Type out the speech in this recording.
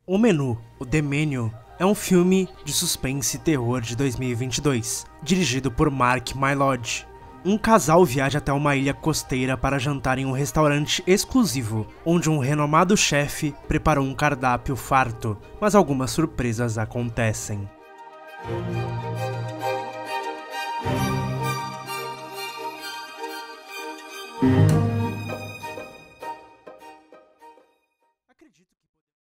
O Menu, o The Menu, é um filme de suspense e terror de 2022, dirigido por Mark Mylod. Um casal viaja até uma ilha costeira para jantar em um restaurante exclusivo, onde um renomado chefe preparou um cardápio farto, mas algumas surpresas acontecem.